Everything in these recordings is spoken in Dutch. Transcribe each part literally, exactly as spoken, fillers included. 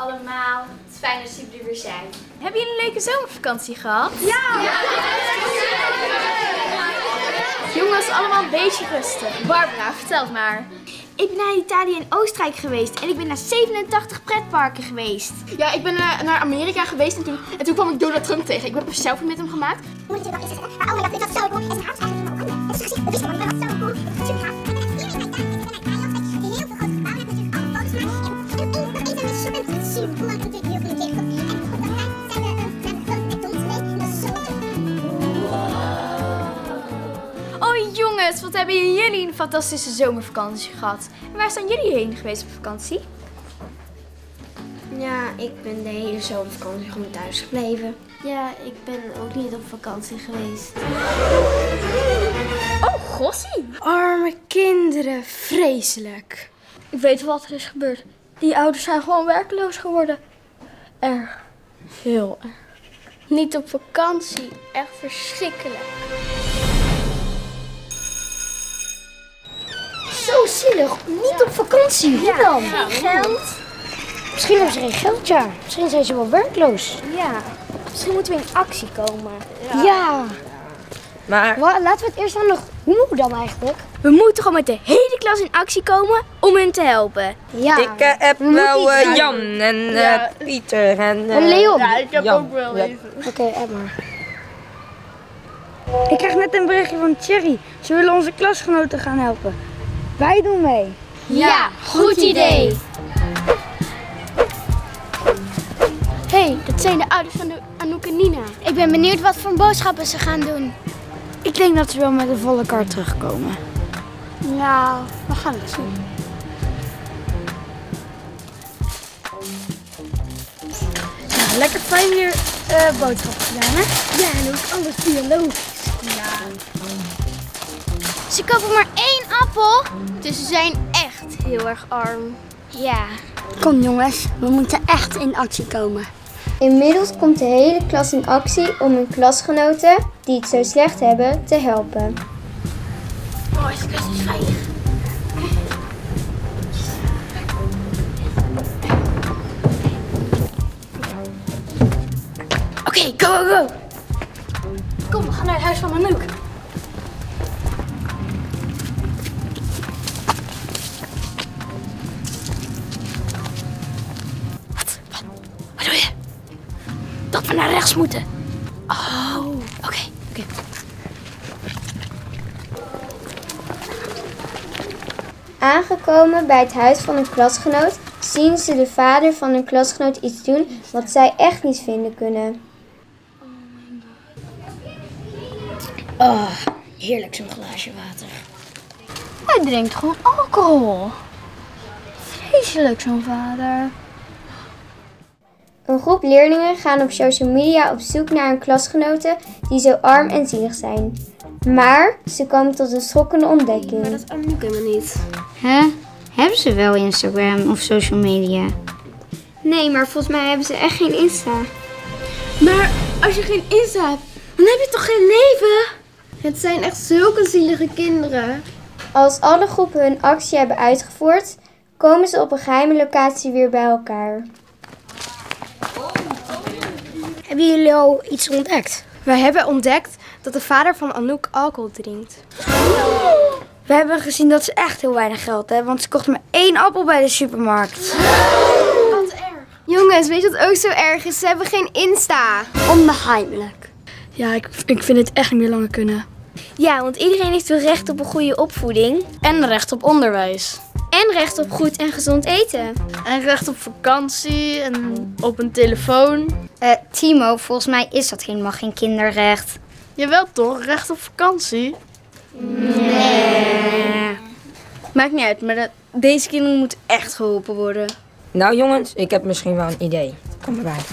allemaal. Het is fijn dat jullie er weer zijn. Hebben jullie een leuke zomervakantie gehad? Ja! Ja. Jongens, allemaal een beetje rustig. Barbara, vertel het maar. Ik ben naar Italië en Oostenrijk geweest en ik ben naar zevenentachtig pretparken geweest. Ja, ik ben uh, naar Amerika geweest en toen, en toen kwam ik Donald Trump tegen. Ik heb een selfie met hem gemaakt. Moet je natuurlijk wel iets zeggen. Maar oh my god, dit was zo cool. En zijn haar staat helemaal onder. Het is gezicht, we wisten wel, dat was zo cool. Het is super gaaf. En dan hier in mijn tuin, ik ben naar Italië geweest. Heel veel grote gebouwen, heb natuurlijk allemaal foto's gemaakt. En nog één, nog één van de super, het is super cool. Ik heb natuurlijk heel veel tegengekomen. En op dat terrein zijn we uh, naar de grote McDonald's geweest. En dat is zo tof. Oh jongens, wat hebben jullie een fantastische zomervakantie gehad. En waar zijn jullie heen geweest op vakantie? Ja, ik ben de hele zomervakantie gewoon thuis gebleven. Ja, ik ben ook niet op vakantie geweest. Oh, gossie. Arme kinderen, vreselijk. Ik weet wat er is gebeurd. Die ouders zijn gewoon werkloos geworden. Erg. Heel erg. Niet op vakantie, echt verschrikkelijk. Zo zielig, niet op vakantie. Hoe dan? Geen geld. Misschien hebben ze geen geld, ja. Misschien zijn ze wel werkloos. Ja, misschien moeten we in actie komen. Ja. ja. Maar Wa- laten we het eerst dan nog... Hoe moeten we dan eigenlijk? We moeten gewoon met de hele klas in actie komen om hen te helpen. Ja. ik uh, heb We wel moeten iets uh, doen. Jan en uh, Ja. Pieter en, uh, En Leon. Ja, ik heb Jan. ook wel Ja. even. Oké, okay, Emma. Ik krijg net een berichtje van Thierry. Ze willen onze klasgenoten gaan helpen. Wij doen mee. Ja, goed idee. Hé, hey, dat zijn de ouders van de Anouk en Nina. Ik ben benieuwd wat voor boodschappen ze gaan doen. Ik denk dat ze wel met een volle kar terugkomen. Nou, we gaan het zien. Nou, lekker fijn weer uh, boodschappen gedaan, hè? Ja, en ook alles biologisch. Ze kopen maar één appel, dus ze zijn echt heel erg arm. Ja. Kom jongens, we moeten echt in actie komen. Inmiddels komt de hele klas in actie om hun klasgenoten, die het zo slecht hebben, te helpen. Oh, is het is veilig. Oké, okay, go, go, go. Kom, we gaan naar het huis van Anouk. Wat? Wat? Wat doe je? Dat we naar rechts moeten. Oh, oké, okay, oké. Okay. Aangekomen bij het huis van een klasgenoot zien ze de vader van hun klasgenoot iets doen wat zij echt niet vinden kunnen. Oh, heerlijk zo'n glaasje water. Hij drinkt gewoon alcohol. Vreselijk zo'n vader. Een groep leerlingen gaan op social media op zoek naar hun klasgenoten die zo arm en zielig zijn. Maar ze komen tot een schokkende ontdekking. Maar dat is Anouk helemaal niet. Hè? Hebben ze wel Instagram of social media? Nee, maar volgens mij hebben ze echt geen Insta. Maar als je geen Insta hebt, dan heb je toch geen leven? Het zijn echt zulke zielige kinderen. Als alle groepen hun actie hebben uitgevoerd, komen ze op een geheime locatie weer bij elkaar. Hebben jullie al iets ontdekt? Wij hebben ontdekt dat de vader van Anouk alcohol drinkt. We hebben gezien dat ze echt heel weinig geld hebben, want ze kocht maar één appel bij de supermarkt. Jongens, weet je wat ook zo erg is? Ze hebben geen Insta. Onbegrijpelijk. Ja, ik, ik vind het echt niet meer langer kunnen. Ja, want iedereen heeft wel recht op een goede opvoeding. En recht op onderwijs. En recht op goed en gezond eten. En recht op vakantie en op een telefoon. Uh, Timo, volgens mij is dat helemaal geen kinderrecht. Jawel toch, recht op vakantie? Nee. Maakt niet uit, maar dat, deze kinderen moeten echt geholpen worden. Nou jongens, ik heb misschien wel een idee. Kom maar bij.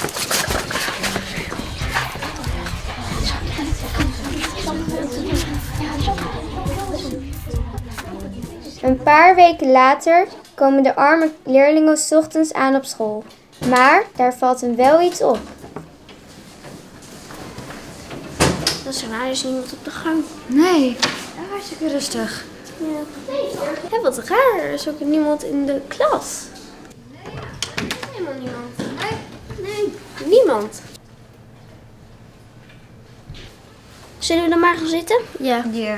Een paar weken later komen de arme leerlingen 's ochtends aan op school. Maar daar valt hen wel iets op. Dat is raar, er is niemand op de gang. Nee, ja, hartstikke rustig. Ja, wat raar, er is ook niemand in de klas. Helemaal niemand. niemand. Zullen we dan maar gaan zitten? Ja. Ja.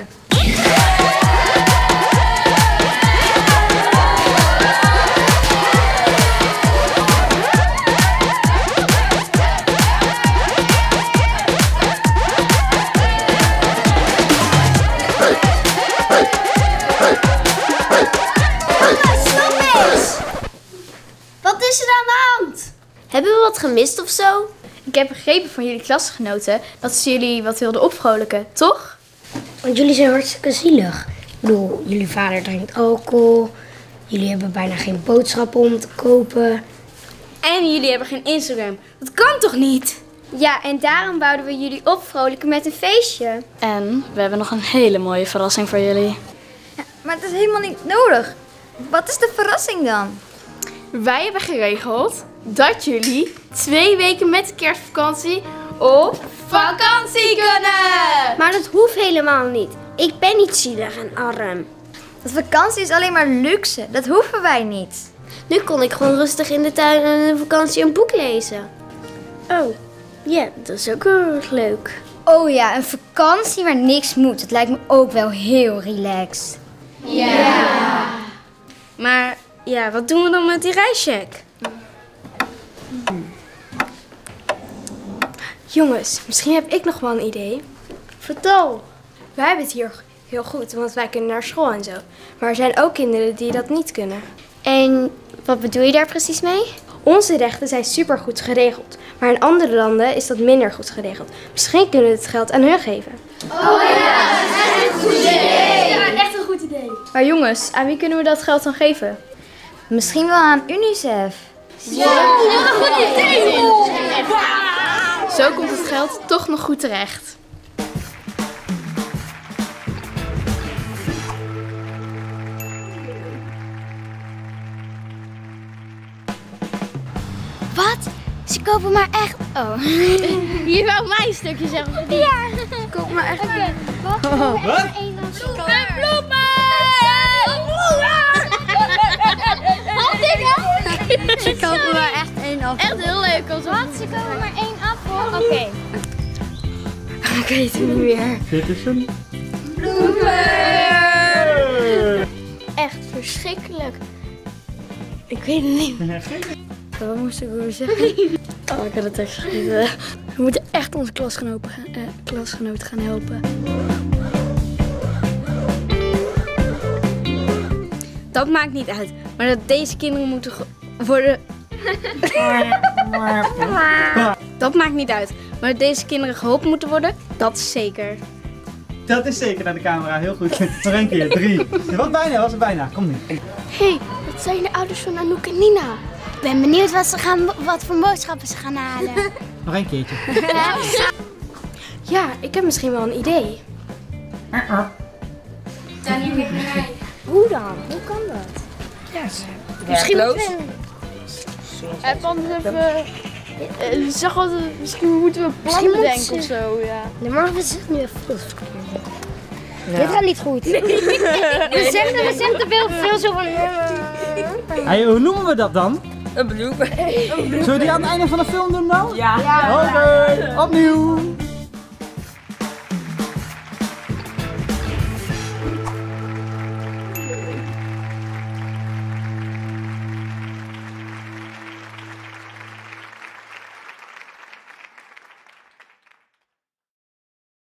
Wat is er aan de hand? Hebben we wat gemist of zo? Ik heb begrepen van jullie klasgenoten dat ze jullie wat wilden opvrolijken, toch? Want jullie zijn hartstikke zielig. Ik bedoel, jullie vader drinkt alcohol. Jullie hebben bijna geen boodschappen om te kopen. En jullie hebben geen Instagram. Dat kan toch niet? Ja, en daarom wouden we jullie opvrolijken met een feestje. En we hebben nog een hele mooie verrassing voor jullie. Maar het is helemaal niet nodig. Wat is de verrassing dan? Wij hebben geregeld dat jullie twee weken met de kerstvakantie op vakantie kunnen. Maar dat hoeft helemaal niet. Ik ben niet zielig en arm. Dat vakantie is alleen maar luxe. Dat hoeven wij niet. Nu kon ik gewoon rustig in de tuin en in de vakantie een boek lezen. Oh, ja, dat is ook heel erg leuk. Oh ja, een vakantie waar niks moet. Dat lijkt me ook wel heel relaxed. Maar ja, wat doen we dan met die reischeck? Jongens, misschien heb ik nog wel een idee. Vertel. Wij hebben het hier heel goed, want wij kunnen naar school en zo. Maar er zijn ook kinderen die dat niet kunnen. En wat bedoel je daar precies mee? Onze rechten zijn supergoed geregeld, maar in andere landen is dat minder goed geregeld. Misschien kunnen we het geld aan hun geven. Maar jongens, aan wie kunnen we dat geld dan geven? Misschien wel aan UNICEF. Zo komt het geld toch nog goed terecht. Wat? Ze kopen maar echt... Oh. Je wou mij een stukje zeggen. Ja. Koop maar echt. Wat? Bloemen! Bloemen! Ze kopen maar echt één appel. Echt heel leuk. Wat? Ze kopen maar één appel? Oké. Ik weet het niet meer. Dit is een... Echt verschrikkelijk. Ik weet het niet. Wat moest ik weer zeggen? Oh, ik had het echt vergeten. We moeten echt onze klasgenoten, eh, klasgenoten gaan helpen. Dat maakt niet uit. Maar dat deze kinderen moeten ge- worden... Dat maakt niet uit. Maar dat deze kinderen geholpen moeten worden, dat is zeker. Dat is zeker naar de camera, heel goed. Nog één keer, drie. Je was bijna, was er bijna. Kom nu. Hé, hey, dat zijn de ouders van Anouk en Nina. Ik ben benieuwd wat, ze gaan, wat voor boodschappen ze gaan halen. Nog één keertje. Ja, ik heb misschien wel een idee. Hoe dan? Hoe kan dat? Misschien moeten we... En dan even... Uh, zeg wat, misschien moeten we een plan bedenken of zo, ja. Nee, maar we zitten nu even veel Dit gaat niet goed. We zeggen, we zeggen te veel, veel zo van... Hey, hoe noemen we dat dan? Een bloemen. Zullen we die aan het einde van de film doen nou? Ja. Oké, opnieuw.